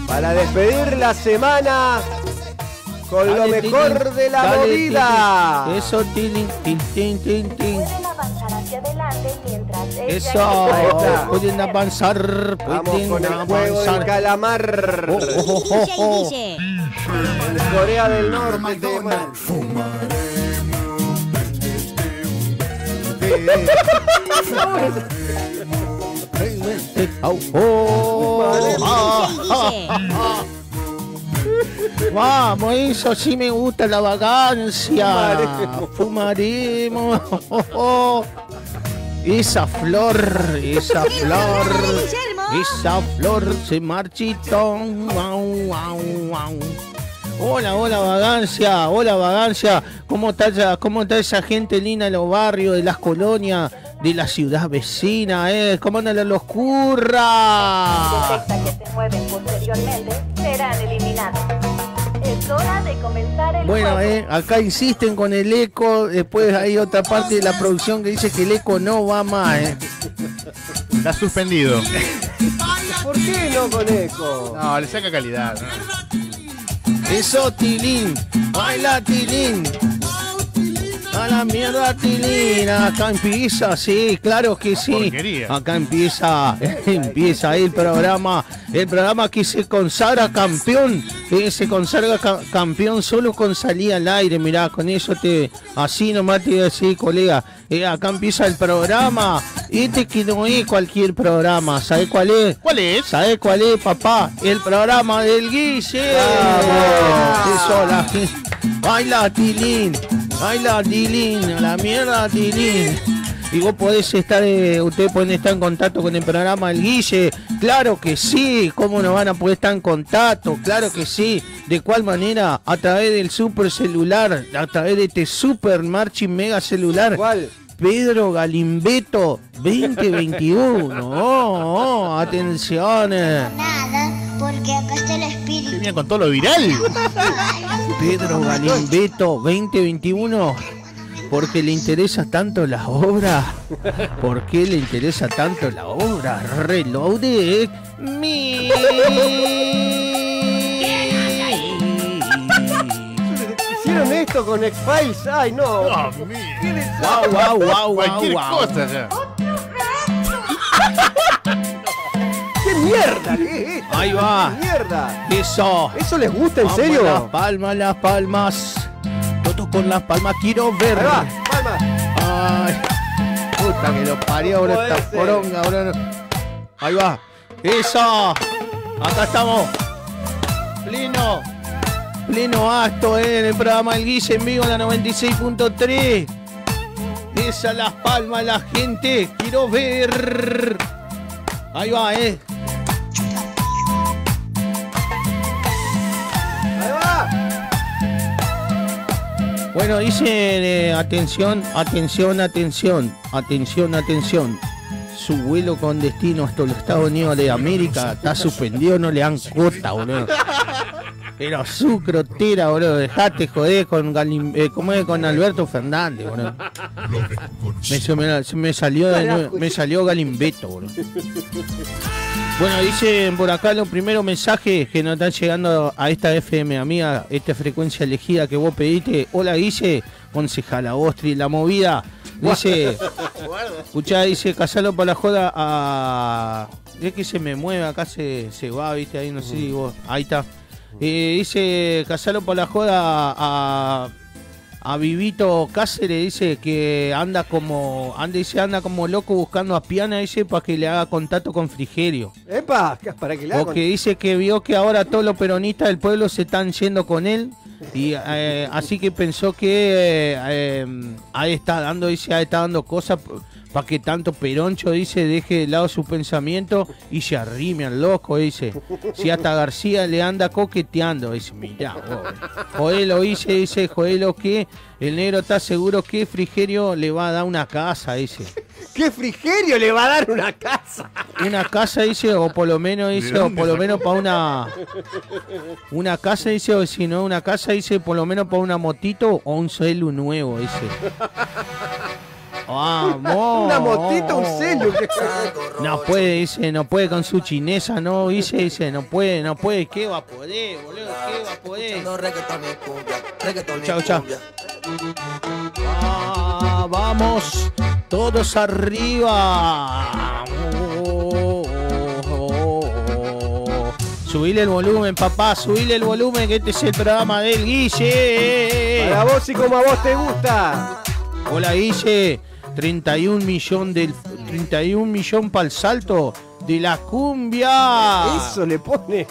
Para despedir la semana con lo mejor de la movida. Eso, tilín, tin. Pueden avanzar hacia adelante mientras eso, pueden avanzar. Vamos con el juego del calamar. En Corea del Norte. Vamos, eso sí me gusta, la vagancia. Fumaremos. Esa flor se marchitó. Hola, vagancia. ¿Cómo está esa gente linda de los barrios, de las colonias, de la ciudad vecina, ¿Cómo andan los curras? que se mueven posteriormente serán eliminados. Es hora de comenzar el Bueno, juego. acá insisten con el eco. Después hay otra parte de la producción que dice que el eco no va más, Está suspendido. ¿Por qué no con eco? No, le saca calidad. ¿No? Eso, tilín. Baila, tilín. A la mierda, tilín. Acá empieza, sí, claro que sí. Porquería. Acá empieza el programa que se consagra campeón. Se consagra campeón solo con salida al aire. Mirá, con eso así nomás te voy a decir, colega. Acá empieza el programa. Que no es cualquier programa. ¿Sabés cuál es? ¿Cuál es? ¿Sabés cuál es, papá? El programa del Guille. Eso, la gente. Baila, tilín. Baila, tilín. A la mierda, tilín. Y vos podés estar, ustedes pueden estar en contacto con el programa del Guille. Claro que sí. ¿Cómo no van a poder estar en contacto? Claro que sí. ¿De cuál manera? A través del super celular. A través de este super marching mega celular. ¿Cuál? Pedro Galimbeto 2021. Atención. Nada, porque acá está el espíritu. Venía con todo lo viral. Pedro Galimbeto 2021. ¿Por qué le interesa tanto la obra? ¿Por qué le interesa tanto la obra? Reloaded. ¿Hicieron esto con X-Files? ¡Ay, no! Wow. Cualquier cosa ya. ¡Qué mierda! ¿Qué es esto? Ahí va. ¡Qué mierda! Eso. ¿Eso les gusta, en Vamos, serio? Las palmas. Todo con las palmas quiero ver. Ahí va, palma. Ay, puta que lo parió, bro, Puede esta ser. poronga, bro. Ahí va. Eso. Acá estamos. Pleno acto, en el programa El Guille en vivo en la 96.3. Esa las palmas, la gente. Quiero ver. Ahí va, Ahí va. Bueno, dicen, atención. Su vuelo con destino hasta los Estados Unidos de América está suspendido, no le dan cuota, boludo. Pero su crotera, boludo, dejate joder con ¿cómo es? Con Alberto Fernández, boludo. Me salió Galimbeto, boludo. Bueno, dicen por acá los primeros mensajes que nos están llegando a esta FM, amiga, esta frecuencia elegida que vos pediste. Hola, Guille, concejala Ostri, la movida. Dice, escuchá, dice, casalo para la joda a... Es que se me mueve, acá se va, viste, ahí no sé si vos... Ahí está. Dice, casalo para la joda a Vivito Cáceres, dice que anda como loco buscando a Piana, dice, para que le haga contacto con Frigerio. ¡Epa! ¿Para que le haga? Porque dice que vio que ahora todos los peronistas del pueblo se están yendo con él. Y así que pensó que ahí está dando cosas para que tanto Peroncho, dice, deje de lado su pensamiento y se arrime al loco, dice. Si hasta García le anda coqueteando, dice, mirá, Joelo dice Joelo que el negro está seguro que Frigerio le va a dar una casa, dice. ¿Qué Frigerio le va a dar una casa? Una casa, dice, o por lo menos, dice, o por lo menos para una casa, dice, o si no una casa, dice, por lo menos para una motito o un celu nuevo, dice. Vamos. Una motito, un celu. No puede, dice, no puede con su chinesa, no, dice, no puede, ¿qué va a poder, boludo? ¿Qué va a poder? Chao, chao. Vamos, todos arriba. Subile el volumen, papá, subile el volumen, que este es el programa del Guille. Para vos y como a vos te gusta. Hola, Guille. 31 millón para el salto de la cumbia. Eso le pone.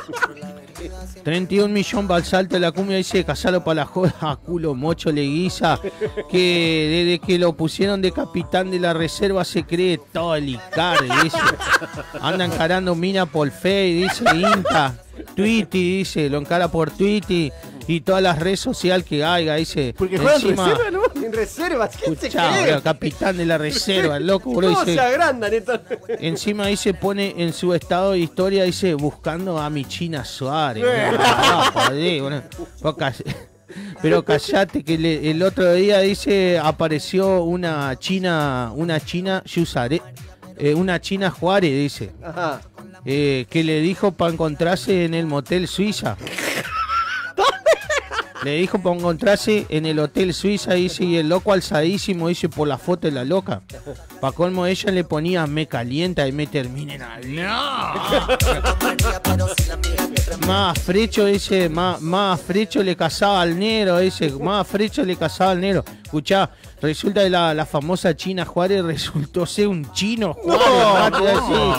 31 millones para el salto de la cumbia, dice Casalo para la joda, a culo mocho le guisa, que desde que lo pusieron de capitán de la reserva se cree todo el Icar, dice. Anda encarando mina por Face, dice Insta, Twitty, dice, lo encara por Twitty y todas las redes sociales que haya, dice. Porque juega en reserva, ¿no? En reserva, ¿qué se cree? Bro, capitán de la reserva, el loco, bro, ¿Cómo dice. se agrandan estos? Encima dice, pone en su estado de historia, dice, buscando a mi China Suárez. Joder, bueno. Pero callate que el otro día dice, apareció una China Yusare, una China Juárez, dice. Ajá. Que le dijo para encontrarse en el motel Suiza. Le dijo para encontrarse en el hotel Suiza, dice, y el loco alzadísimo, dice, por la foto de la loca. Pa' colmo ella le ponía, me calienta y me terminen al... ¡No! Más frecho, dice, más frecho le casaba al negro, dice, más frecho le casaba al negro. Escuchá, resulta que la famosa China Juárez resultó ser un chino Juárez,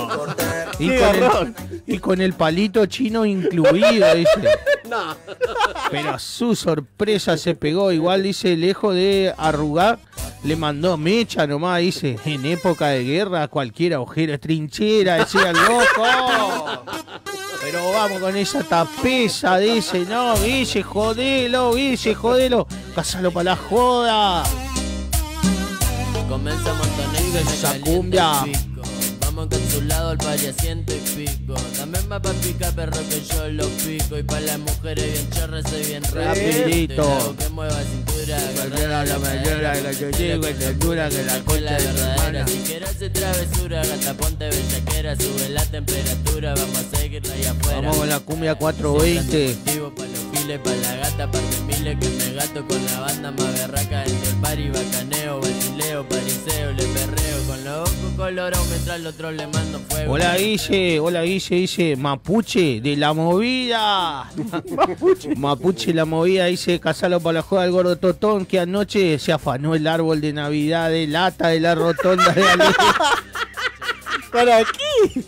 y con el palito chino incluido, dice. No. Pero a su sorpresa se pegó, igual dice, lejos de arrugar, le mandó mecha nomás, dice, en época de guerra cualquier agujero es trinchera, decía el loco. Pero vamos con esa tapeza, dice, no, Guille, jodelo, cásalo para la joda. Comienza Montenegro, esa cumbia. Vamos encapsulado al pari a ciento y pico. También va pa' picar perro que yo lo pico. Y pa' las mujeres bien chorras soy bien rapidito. Que mueva cintura, Guerrera la mañana, que yo llego en altura que la concha de verdadera. Si quieres hacer travesura, gata ponte bellaquera. Sube la temperatura, vamos a seguirla ahí afuera. Vamos con la cumbia 420. Pa' los giles, pa' la gata, parte miles que me gato con la banda más berraca. Dentro del pari, bacaneo, basileo, pariseo, le perreo. Con los ojos colorados mientras los otro le mando fuego. Hola Guille, dice Mapuche de la movida. Mapuche la movida, dice Casalo para la joda del gordo Totón, que anoche se afanó el árbol de Navidad de lata de la rotonda de Ale. ¿Para qué?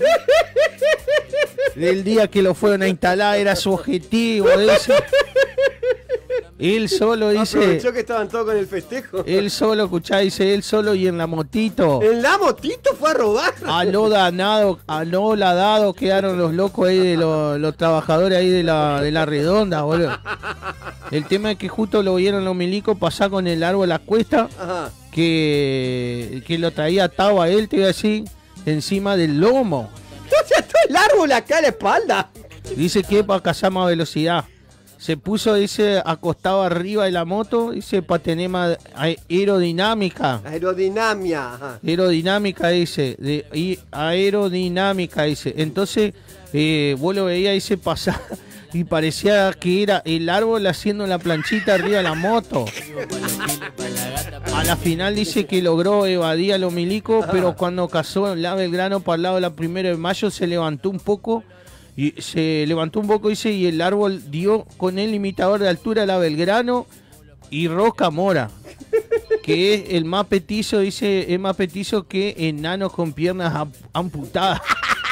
Del día que lo fueron a instalar era su objetivo, dice. Él solo, dice. Aprovechó que estaban todos con el festejo. Él solo, escuchá, dice, él solo y en la motito. ¿En la motito fue a robar? A lo dado quedaron los locos ahí de los trabajadores ahí de la redonda, boludo. El tema es que justo lo vieron los milicos pasar con el árbol a cuesta. Ajá. Que lo traía atado a él, te iba a decir, encima del lomo. O sea, todo el árbol acá a la espalda. Dice que para cazar más velocidad. Se puso, dice, acostado arriba de la moto, dice, para tener más aerodinámica. Aerodinámica, ajá. Aerodinámica, dice. Aerodinámica, dice. Entonces, vos lo veías, dice, pasar y parecía que era el árbol haciendo la planchita arriba de la moto. A la final dice que logró evadir a los milicos, pero cuando cazó la Belgrano para el lado de la 1 de mayo se levantó un poco. Y dice, y el árbol dio con el limitador de altura la Belgrano y Roca Mora, que es el más petizo, dice, es más petizo que enanos con piernas amputadas.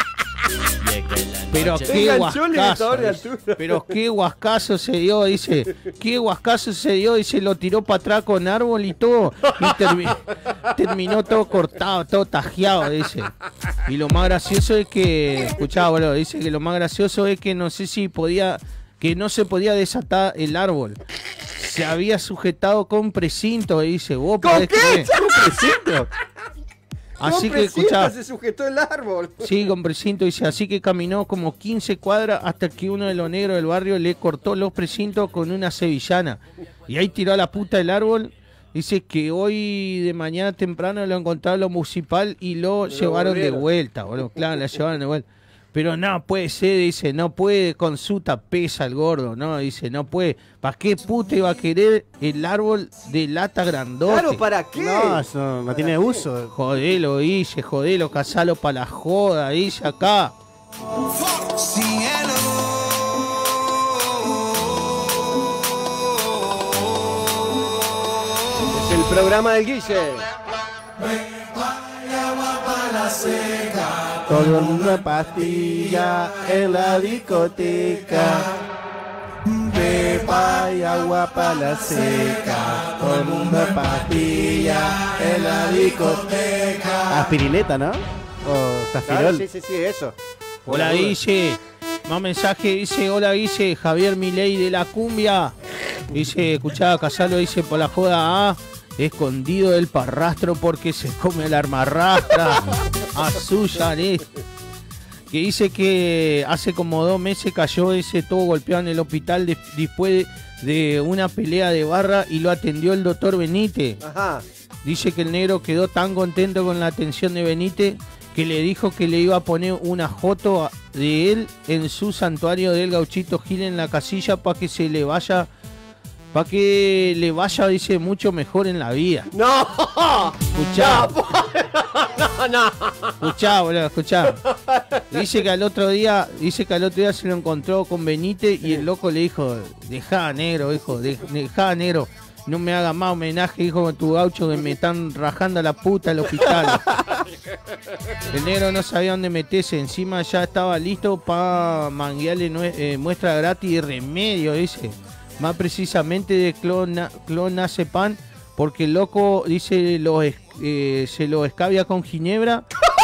Pero qué guascazo, pero qué guascazo se dio, dice, lo tiró para atrás con árbol y todo, y terminó todo cortado, todo tajeado, dice. Y lo más gracioso es que, escuchá, boludo, dice que lo más gracioso es que no sé si que no se podía desatar el árbol. Se había sujetado con precinto, dice, vos podés creer. ¿Con precinto? Así que, escuchá, se sujetó el árbol. Sí, con precinto, dice, así que caminó como 15 cuadras hasta que uno de los negros del barrio le cortó los precintos con una sevillana. Y ahí tiró a la puta del árbol, Dice que hoy de mañana temprano lo encontraron lo municipal y lo llevaron de vuelta, boludo. Claro, la llevaron de vuelta. Pero no puede ser, dice, no puede con su tapeza el gordo, no, dice, no puede. ¿Para qué puta iba a querer el árbol de lata grandote? Claro, ¿para qué? No, eso no tiene uso. Jodelo, dice, jodelo, casalo para la joda, dice acá. Es el programa del Guille. Todo una pastilla en la discoteca. Pepa y agua para la seca. Con una pastilla en la discoteca. Aspirineta, ¿no? O Claro, Tafirol. sí, eso. Hola, Guille. Más mensaje, dice, hola, Guille, Javier Milei de la cumbia. Dice, escuchaba Casalo, dice, por la joda, escondido del parrastro porque se come el armarrastra. A suya, que dice que hace como 2 meses cayó ese todo golpeado en el hospital después de una pelea de barra y lo atendió el doctor Benítez. Ajá. Dice que el negro quedó tan contento con la atención de Benítez que le dijo que le iba a poner una foto de él en su santuario del Gauchito Gil en la casilla para que se le vaya, dice, mucho mejor en la vida. ¡No! Escuchá. No. Escuchá, boludo, escuchá. Dice que al otro día se lo encontró con Benítez y el loco le dijo, dejá, negro, hijo, dejá, negro. No me haga más homenaje, hijo, con tu gaucho, que me están rajando a la puta al hospital. El negro no sabía dónde meterse. Encima ya estaba listo para manguearle muestra gratis de remedio, dice. Más precisamente de clonazepam, porque el loco, dice, se lo escabia con ginebra.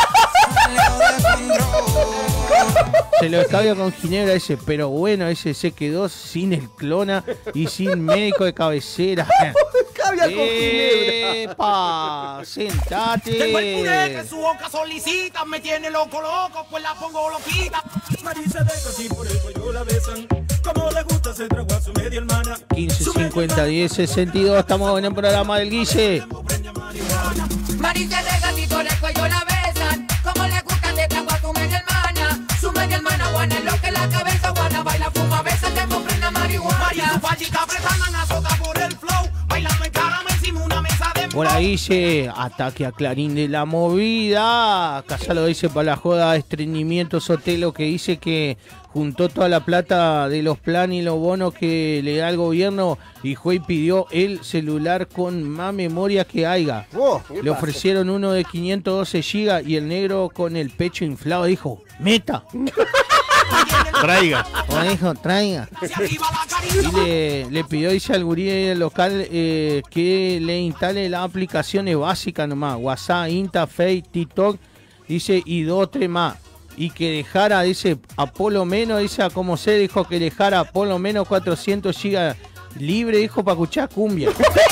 Se lo escabia con ginebra, dice, pero bueno, ese se quedó sin el clona y sin médico de cabecera. Cabia con ginebra. ¡Epa! ¡Sentate! Tengo el puré que su boca solicita, me tiene loco, pues la pongo loquita. Marisa deja así, por eso yo la besan. Como le gusta se trago a su media hermana. 15, 50, 10, 62, estamos en el programa del Guille. Marisa deja así, por el cuello la besan. Como le gusta se trago a su media hermana. Su media hermana, guana, lo que la cabeza, guana, baila, fuma, besa, te comprenda marihuana. Marisa fallita, presanan, azota por el flow. Bailando en cara, me encima una mesa de... Hola, Guille, ataque a Clarín de la movida. Casalo dice para la joda, estreñimiento Sotelo, que dice que juntó toda la plata de los planes y los bonos que le da el gobierno y fue y pidió el celular con más memoria que haya. Le ofrecieron uno de 512 GB y el negro con el pecho inflado dijo, meta. Traiga. Dijo, traiga. Y le pidió, dice al gurí local, que le instale las aplicaciones básicas nomás, WhatsApp, Insta, Face, TikTok, dice, y 2 o 3 más. Y que dejara, dice, a por lo menos, dice, a como se dijo, que dejara por lo menos 400 gigas libre, dijo, para escuchar cumbia.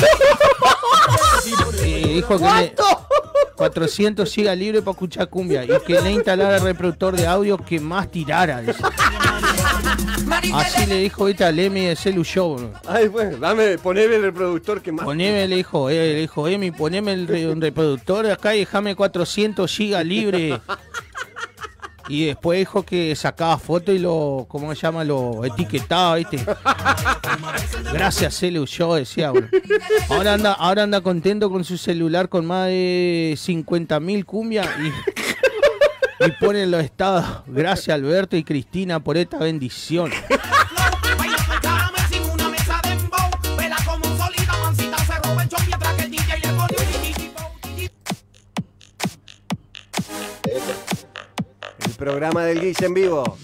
Dijo que 400 gigas libre para escuchar cumbia y que le instalara el reproductor de audio que más tirara, dice. Así le dijo, viste, al Emi de Celu Show, bro. Ay, bueno, poneme el reproductor que más. Poneme, le dijo Emi, poneme un reproductor acá y déjame 400 gigas libre. Y después dijo que sacaba fotos y lo, ¿cómo se llama? Lo etiquetaba, ¿viste? Gracias, Celu Show, decía, bro. Ahora anda contento con su celular con más de 50.000 cumbias y pone en los estados. Gracias, Alberto y Cristina, por esta bendición. Programa del Guille en vivo.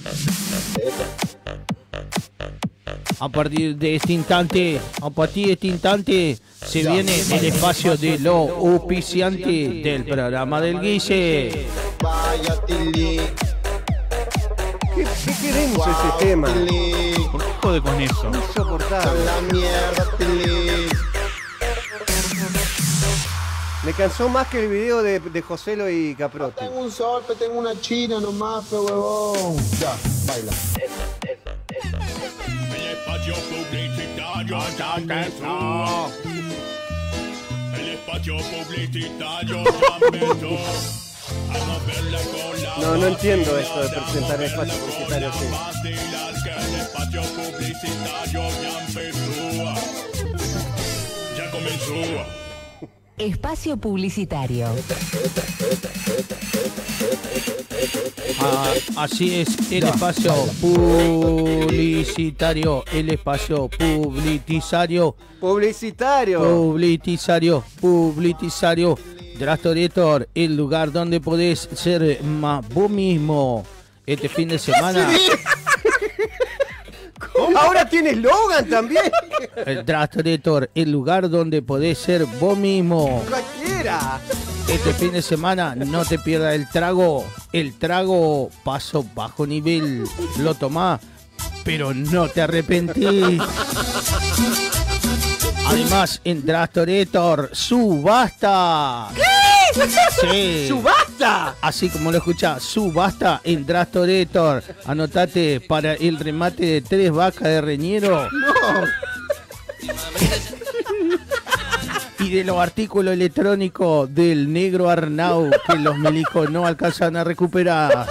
A partir de este instante, se viene el espacio de lo auspiciante del programa del Guille. ¿Qué queremos ese tema? ¿Por qué jode con eso? Insoportable. Me cansó más que el video de Joselo y Caprotti. Tengo un sol, tengo una china nomás, pe huevón. Ya, baila. No entiendo esto de presentar espacio publicitario. Sí. Ya comenzó. Espacio publicitario. Así es, el espacio publicitario. El espacio publicitario. Publicitario. Drastoretor, el lugar donde podés ser más vos mismo. Este fin de semana. Ahora tiene eslogan también. El Drastoretor, el lugar donde podés ser vos mismo. Cualquiera. Este fin de semana no te pierdas el trago. El trago paso bajo nivel. Lo tomás, pero no te arrepentís. Además, en Drastoretor, subasta. ¿Qué? Sí. ¡Subasta! Así como lo escuchás, subasta en Drastoretor. Anotate para el remate de 3 vacas de reñero. No. Y de los artículos electrónicos del negro Arnau que los milicos no alcanzan a recuperar.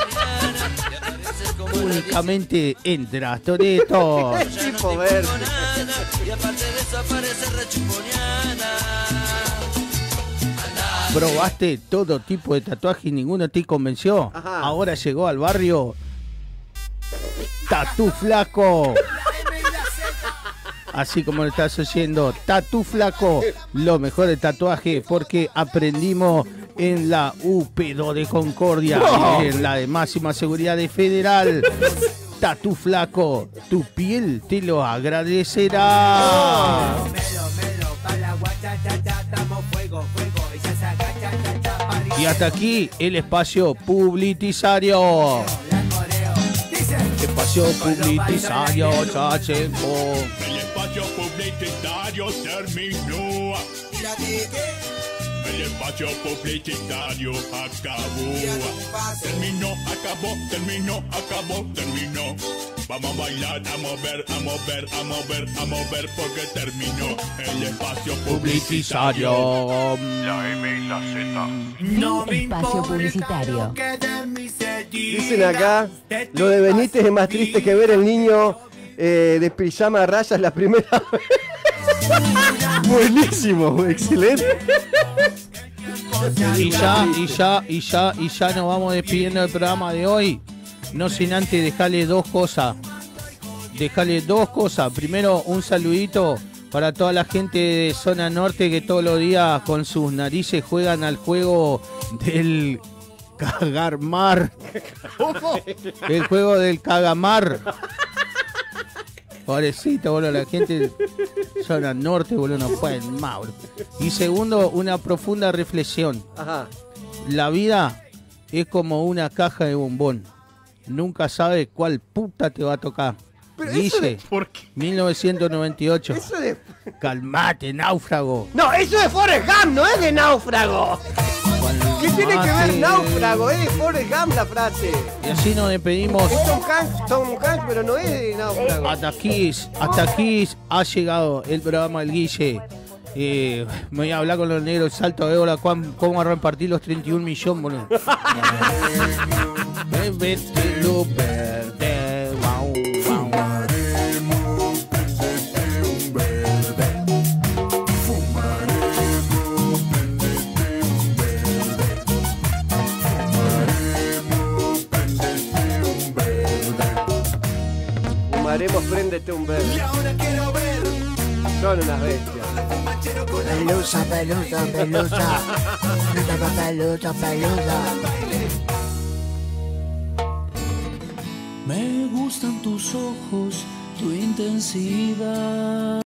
Únicamente en Drastoretor. Tipo verde. Probaste todo tipo de tatuaje y ninguno te convenció. Ajá. Ahora llegó al barrio Tatú Flaco. Así como lo estás oyendo, Tatú Flaco, lo mejor de tatuaje, porque aprendimos en la UP2 de Concordia, en la de máxima seguridad de Federal. Tatú Flaco, tu piel te lo agradecerá. Y hasta aquí el espacio publicitario. Espacio publicitario, Chachenko. El espacio publicitario terminó. El espacio publicitario acabó. Terminó. Vamos a bailar, a mover, porque terminó el espacio publicitario. La M y la Z. Espacio publicitario. Dicen acá, lo de Benítez es más triste que ver el niño de pijama a rayas la primera vez. Buenísimo, excelente. Y ya nos vamos despidiendo del programa de hoy. No sin antes dejarle dos cosas. Primero, un saludito para toda la gente de zona norte que todos los días con sus narices juegan al juego del cagamar. El juego del cagamar. Pobrecito, boludo, la gente de zona norte, boludo, no pueden más, boludo. Y segundo, una profunda reflexión. Ajá. La vida es como una caja de bombón. Nunca sabes cuál puta te va a tocar. Pero Dice, ¿por qué? 1998. Eso de... Calmate, náufrago. No, eso es Forrest Gump, no es de náufrago. ¿Qué tiene que ver náufrago? Es de Forrest Gump la frase. Y así nos despedimos. Es Tom Hanks, pero no es de náufrago. Hasta aquí ha llegado el programa del Guille. Me voy a hablar con los negros, salto de hora, cómo van a repartir los 31 millones, boludo. Vestido verde, wow, wow. Fumaremos, préndete un verde. Y ahora quiero ver. Son unas bestias. Pelusa. Me gustan tus ojos, tu intensidad.